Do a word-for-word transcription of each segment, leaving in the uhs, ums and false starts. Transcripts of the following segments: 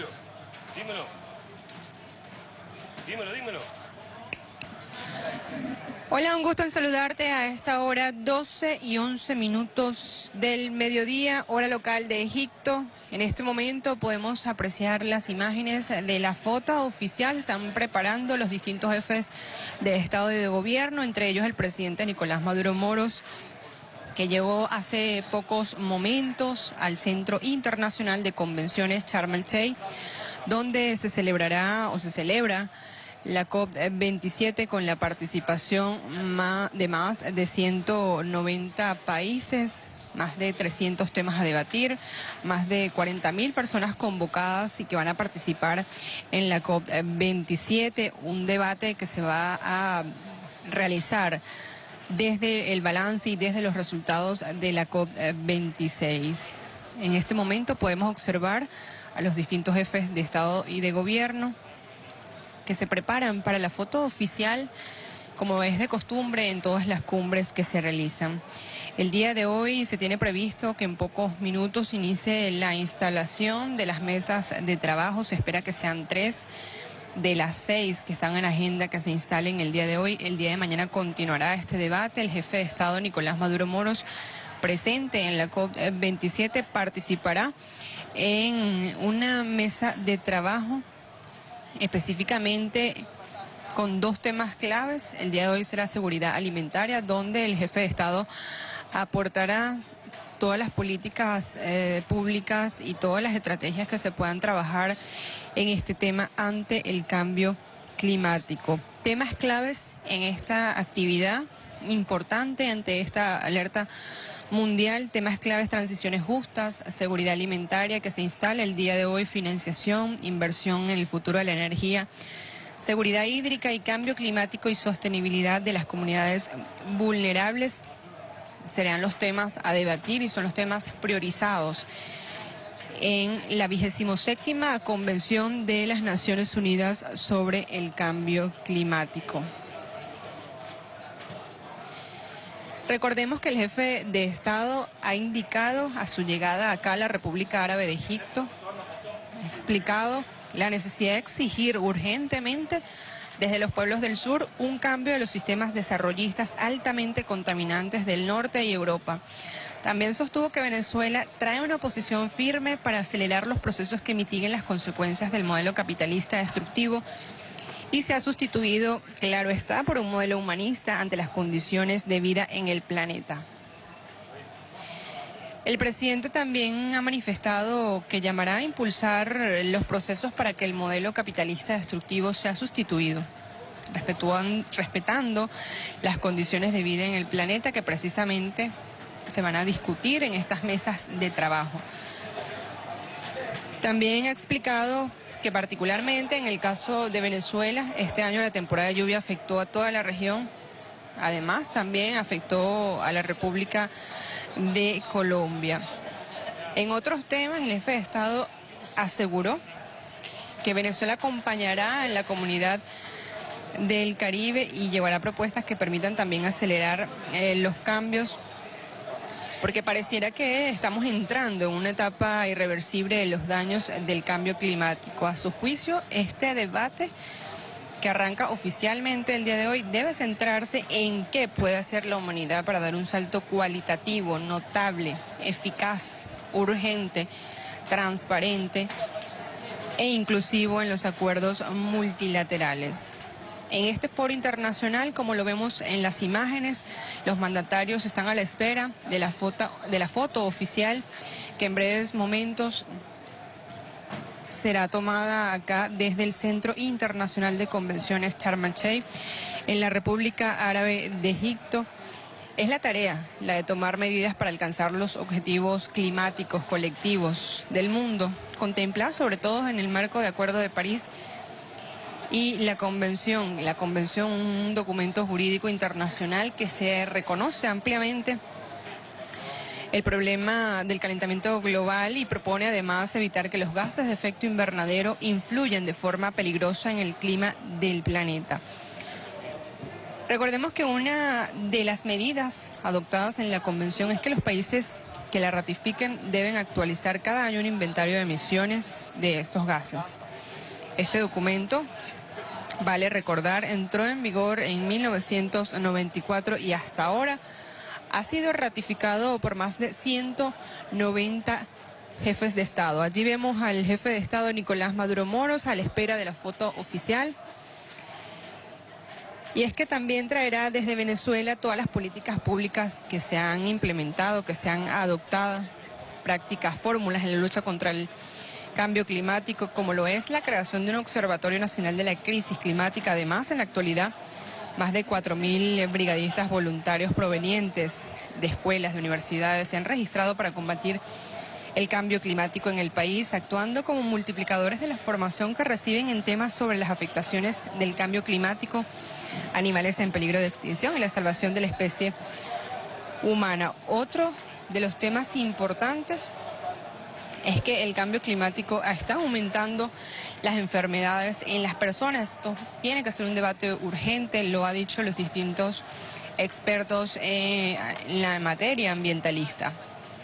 Julio, dímelo. Dímelo, dímelo. Hola, un gusto en saludarte a esta hora, doce y once minutos del mediodía, hora local de Egipto. En este momento podemos apreciar las imágenes de la foto oficial. Se están preparando los distintos jefes de Estado y de Gobierno, entre ellos el presidente Nicolás Maduro Moros, que llegó hace pocos momentos al Centro Internacional de Convenciones Sharm el Sheikh, donde se celebrará o se celebra la COP veintisiete con la participación de más de ciento noventa países, más de trescientos temas a debatir, más de cuarenta mil personas convocadas y que van a participar en la COP veintisiete, un debate que se va a realizar desde el balance y desde los resultados de la COP veintiséis. En este momento podemos observar a los distintos jefes de Estado y de Gobierno que se preparan para la foto oficial, como es de costumbre en todas las cumbres que se realizan. El día de hoy se tiene previsto que en pocos minutos inicie la instalación de las mesas de trabajo. Se espera que sean tres de las seis que están en agenda que se instalen el día de hoy. El día de mañana continuará este debate. El jefe de Estado, Nicolás Maduro Moros, presente en la COP veintisiete, participará en una mesa de trabajo específicamente con dos temas claves. El día de hoy será seguridad alimentaria, donde el jefe de Estado aportará todas las políticas eh, públicas y todas las estrategias que se puedan trabajar en este tema ante el cambio climático. Temas claves en esta actividad importante ante esta alerta mundial, temas claves: transiciones justas, seguridad alimentaria que se instala el día de hoy, financiación, inversión en el futuro de la energía, seguridad hídrica y cambio climático y sostenibilidad de las comunidades vulnerables serán los temas a debatir y son los temas priorizados en la vigésimo séptima Convención de las Naciones Unidas sobre el Cambio Climático. Recordemos que el jefe de Estado ha indicado a su llegada acá a la República Árabe de Egipto, ha explicado la necesidad de exigir urgentemente desde los pueblos del sur un cambio de los sistemas desarrollistas altamente contaminantes del norte y Europa. También sostuvo que Venezuela trae una posición firme para acelerar los procesos que mitiguen las consecuencias del modelo capitalista destructivo y se ha sustituido, claro está, por un modelo humanista ante las condiciones de vida en el planeta. El presidente también ha manifestado que llamará a impulsar los procesos para que el modelo capitalista destructivo sea sustituido, respetando las condiciones de vida en el planeta que precisamente se van a discutir en estas mesas de trabajo. También ha explicado que particularmente en el caso de Venezuela, este año la temporada de lluvia afectó a toda la región. Además, también afectó a la República de Colombia. En otros temas, el jefe de Estado aseguró que Venezuela acompañará en la comunidad del Caribe y llevará propuestas que permitan también acelerar eh, los cambios, porque pareciera que estamos entrando en una etapa irreversible de los daños del cambio climático. A su juicio, este debate que arranca oficialmente el día de hoy debe centrarse en qué puede hacer la humanidad para dar un salto cualitativo, notable, eficaz, urgente, transparente e inclusivo en los acuerdos multilaterales. En este foro internacional, como lo vemos en las imágenes, los mandatarios están a la espera de la foto, de la foto oficial que en breves momentos será tomada acá desde el Centro Internacional de Convenciones Sharm el Sheikh en la República Árabe de Egipto. Es la tarea, la de tomar medidas para alcanzar los objetivos climáticos colectivos del mundo, contempladas sobre todo en el marco de Acuerdo de París y la convención, la convención, un documento jurídico internacional que se reconoce ampliamente el problema del calentamiento global y propone además evitar que los gases de efecto invernadero influyan de forma peligrosa en el clima del planeta. Recordemos que una de las medidas adoptadas en la convención es que los países que la ratifiquen deben actualizar cada año un inventario de emisiones de estos gases. Este documento, vale recordar, entró en vigor en mil novecientos noventa y cuatro y hasta ahora ha sido ratificado por más de ciento noventa jefes de Estado. Allí vemos al jefe de Estado Nicolás Maduro Moros a la espera de la foto oficial. Y es que también traerá desde Venezuela todas las políticas públicas que se han implementado, que se han adoptado, prácticas, fórmulas en la lucha contra el cambio climático, como lo es la creación de un Observatorio Nacional de la Crisis Climática. Además, en la actualidad, más de cuatro mil brigadistas voluntarios provenientes de escuelas, de universidades, se han registrado para combatir el cambio climático en el país, actuando como multiplicadores de la formación que reciben en temas sobre las afectaciones del cambio climático, animales en peligro de extinción y la salvación de la especie humana. Otro de los temas importantes es que el cambio climático está aumentando las enfermedades en las personas. Esto tiene que ser un debate urgente, lo ha dicho los distintos expertos en la materia ambientalista.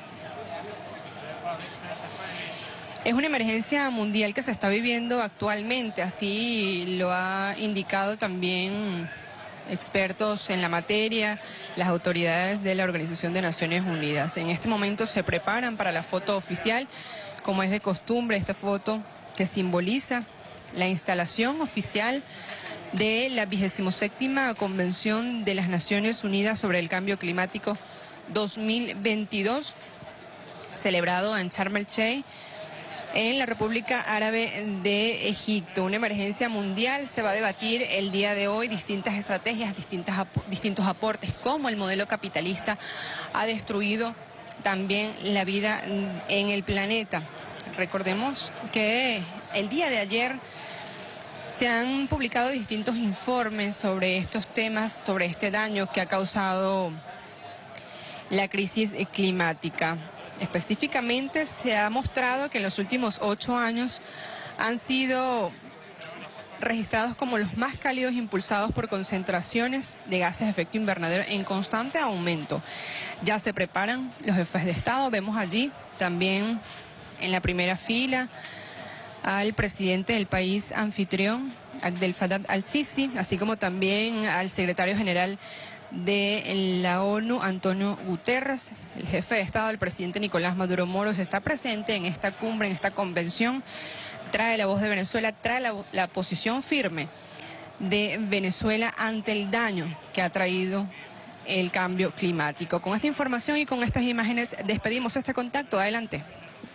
Es una emergencia mundial que se está viviendo actualmente, así lo ha indicado también expertos en la materia, las autoridades de la Organización de Naciones Unidas. En este momento se preparan para la foto oficial, como es de costumbre, esta foto que simboliza la instalación oficial de la vigésima séptima Convención de las Naciones Unidas sobre el Cambio Climático dos mil veintidós, celebrado en Sharm el-Sheikh, en la República Árabe de Egipto. Una emergencia mundial. Se va a debatir el día de hoy distintas estrategias, distintas, distintos aportes, cómo el modelo capitalista ha destruido también la vida en el planeta. Recordemos que el día de ayer se han publicado distintos informes sobre estos temas, sobre este daño que ha causado la crisis climática. Específicamente se ha mostrado que en los últimos ocho años han sido registrados como los más cálidos, impulsados por concentraciones de gases de efecto invernadero en constante aumento. Ya se preparan los jefes de Estado. Vemos allí también en la primera fila al presidente del país anfitrión, Abdel Fattah al-Sisi, así como también al secretario general de la ONU, Antonio Guterres. El jefe de Estado, el presidente Nicolás Maduro Moros, está presente en esta cumbre, en esta convención. Trae la voz de Venezuela, trae la, la posición firme de Venezuela ante el daño que ha traído el cambio climático. Con esta información y con estas imágenes despedimos este contacto. Adelante.